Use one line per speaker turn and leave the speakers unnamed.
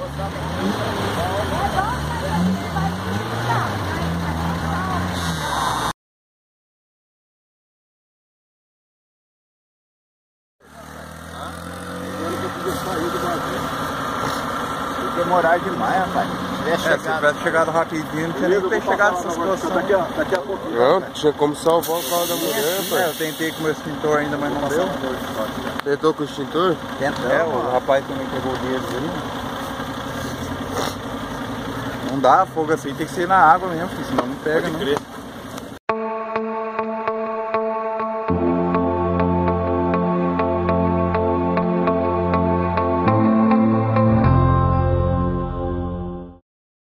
Demorar demais, rapaz.
Se tivesse chegado rapidinho, não tinha nem ter chegado nessa situação.
Daqui a pouquinho.
Não, tinha como salvar o carro da mulher, pai.
Eu tentei com o meu extintor ainda, mas não deu.
Tentou com o extintor?
O rapaz também pegou o dedo ali. Não dá fogo assim, tem que ser na água mesmo, senão não pega, não.